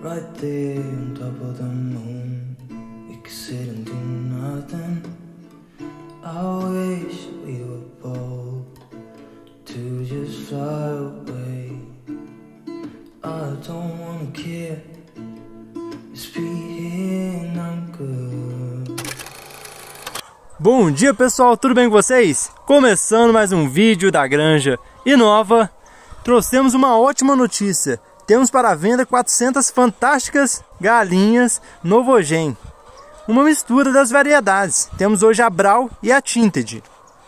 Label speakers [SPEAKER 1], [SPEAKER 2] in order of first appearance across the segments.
[SPEAKER 1] right there on top of the moon. We could sit and do nothing. I wish we were bold to just fly away. I don't wanna care. Just be here and I'm good.
[SPEAKER 2] Bom dia pessoal, tudo bem com vocês? Começando mais um vídeo da Granja Inova, trouxemos uma ótima notícia. Temos para venda 400 fantásticas galinhas Novogen. Uma mistura das variedades. Temos hoje a Brau e a Tinted.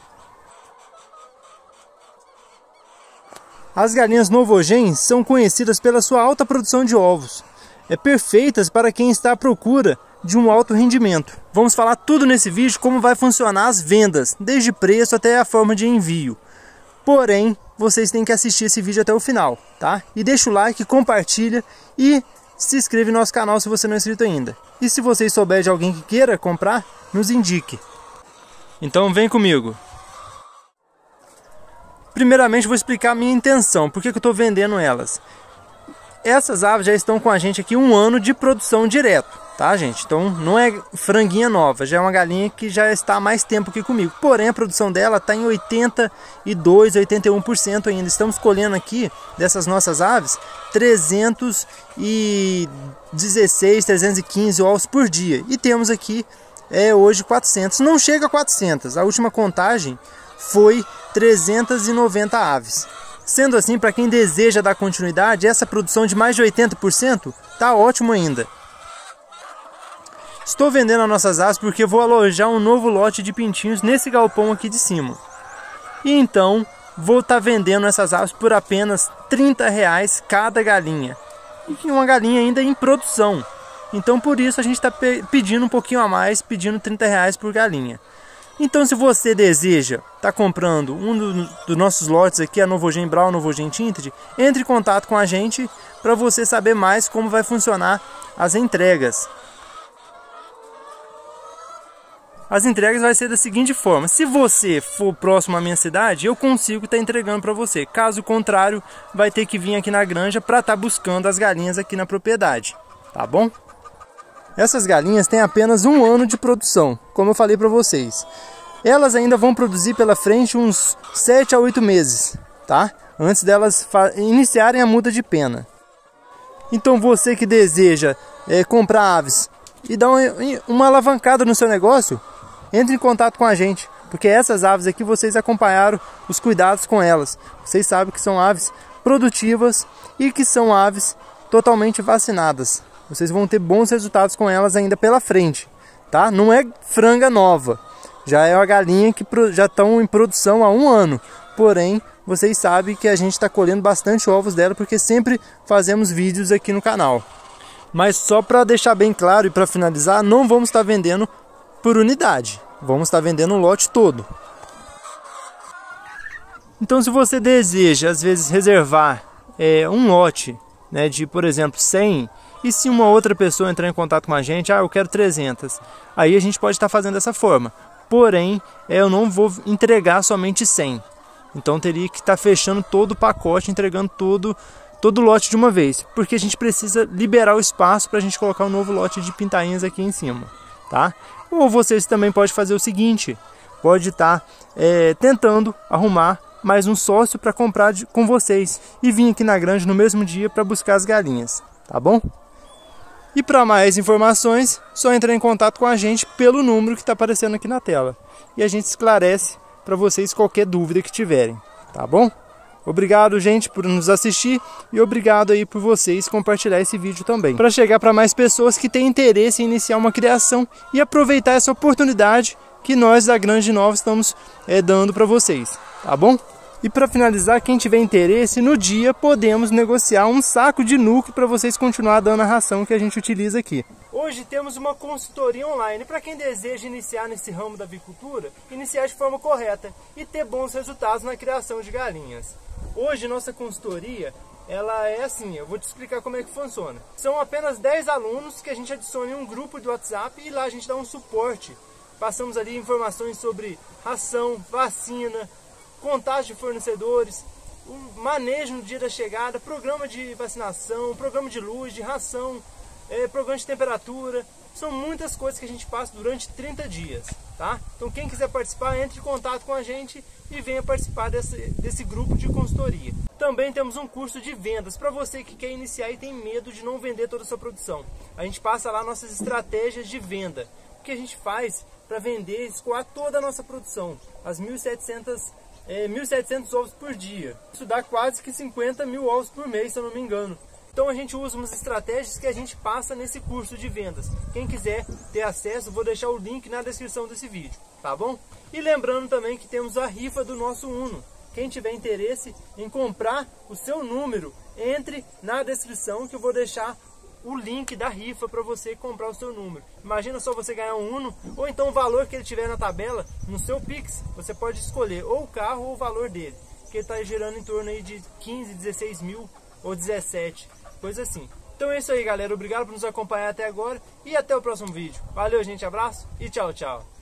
[SPEAKER 2] As galinhas Novogen são conhecidas pela sua alta produção de ovos. Perfeitas para quem está à procura de um alto rendimento. Vamos falar tudo nesse vídeo, como vai funcionar as vendas, desde preço até a forma de envio. Porém, vocês têm que assistir esse vídeo até o final, tá? E deixa o like, compartilha e se inscreve no nosso canal se você não é inscrito ainda. E se vocês souberem de alguém que queira comprar, nos indique. Então vem comigo. Primeiramente vou explicar a minha intenção, por que eu estou vendendo elas. Essas aves já estão com a gente aqui 1 ano de produção direto, tá gente? Então não é franguinha nova, já é uma galinha que já está há mais tempo aqui comigo. Porém a produção dela está em 82, 81% ainda. Estamos colhendo aqui dessas nossas aves 316, 315 ovos por dia. E temos aqui hoje 400, não chega a 400, a última contagem foi 390 aves. Sendo assim, para quem deseja dar continuidade, essa produção de mais de 80% está ótimo ainda. Estou vendendo as nossas aves porque vou alojar um novo lote de pintinhos nesse galpão aqui de cima. E então, vou estar vendendo essas aves por apenas R$30 cada galinha. E uma galinha ainda em produção. Então por isso a gente está pedindo um pouquinho a mais, pedindo R$30 por galinha. Então se você deseja estar comprando um dos nossos lotes aqui, a Novogen Brau, Novogen Tinted, entre em contato com a gente para você saber mais como vai funcionar as entregas. As entregas vai ser da seguinte forma: se você for próximo à minha cidade, eu consigo estar entregando para você. Caso contrário, vai ter que vir aqui na granja para estar buscando as galinhas aqui na propriedade, tá bom? Essas galinhas têm apenas 1 ano de produção, como eu falei para vocês. Elas ainda vão produzir pela frente uns 7 a 8 meses, tá? Antes delas iniciarem a muda de pena. Então você que deseja comprar aves e dar uma alavancada no seu negócio, entre em contato com a gente, porque essas aves aqui vocês acompanharam os cuidados com elas. Vocês sabem que são aves produtivas e que são aves totalmente vacinadas. Vocês vão ter bons resultados com elas ainda pela frente, tá? Não é franga nova, já é uma galinha que já estão em produção há 1 ano. Porém, vocês sabem que a gente está colhendo bastante ovos dela, porque sempre fazemos vídeos aqui no canal. Mas só para deixar bem claro e para finalizar, não vamos estar vendendo por unidade, vamos estar vendendo um lote todo. Então se você deseja, às vezes, reservar um lote, né, de, por exemplo, 100, e se uma outra pessoa entrar em contato com a gente, eu quero 300, aí a gente pode estar fazendo dessa forma. Porém, eu não vou entregar somente 100. Então teria que estar fechando todo o pacote, entregando todo o lote de uma vez. Porque a gente precisa liberar o espaço para a gente colocar um novo lote de pintainhas aqui em cima, tá? Ou vocês também podem fazer o seguinte, pode estar tentando arrumar mais um sócio para comprar com vocês e vir aqui na granja no mesmo dia para buscar as galinhas, tá bom? E para mais informações, só entrar em contato com a gente pelo número que está aparecendo aqui na tela. E a gente esclarece para vocês qualquer dúvida que tiverem, tá bom? Obrigado, gente, por nos assistir e obrigado aí por vocês compartilhar esse vídeo também, para chegar para mais pessoas que têm interesse em iniciar uma criação e aproveitar essa oportunidade que nós da Granja Inova estamos dando para vocês, tá bom? E para finalizar, quem tiver interesse, no dia podemos negociar um saco de núcleo para vocês continuar dando a ração que a gente utiliza aqui. Hoje temos uma consultoria online para quem deseja iniciar nesse ramo da avicultura, iniciar de forma correta e ter bons resultados na criação de galinhas. Hoje nossa consultoria, ela é assim, eu vou te explicar como é que funciona. São apenas 10 alunos que a gente adiciona em um grupo de WhatsApp e lá a gente dá um suporte. Passamos ali informações sobre ração, vacina, contagem de fornecedores o manejo no dia da chegada, programa de vacinação, programa de luz, de ração, programa de temperatura. São muitas coisas que a gente passa durante 30 dias, tá? Então quem quiser participar, entre em contato com a gente e venha participar desse grupo de consultoria. Também temos um curso de vendas para você que quer iniciar e tem medo de não vender toda a sua produção. A gente passa lá nossas estratégias de venda. O que a gente faz para vender, escoar toda a nossa produção, as 1.700 ovos por dia. Isso dá quase que 50 mil ovos por mês, se eu não me engano. Então a gente usa umas estratégias que a gente passa nesse curso de vendas. Quem quiser ter acesso, vou deixar o link na descrição desse vídeo, tá bom? E lembrando também que temos a rifa do nosso Uno. Quem tiver interesse em comprar o seu número, entre na descrição que eu vou deixar o link da rifa para você comprar o seu número. Imagina só você ganhar um Uno, ou então o valor que ele tiver na tabela, no seu Pix, você pode escolher ou o carro ou o valor dele, que ele está girando em torno aí de 15, 16 mil ou 17, coisa assim. Então é isso aí, galera, obrigado por nos acompanhar até agora e até o próximo vídeo. Valeu, gente, abraço e tchau, tchau.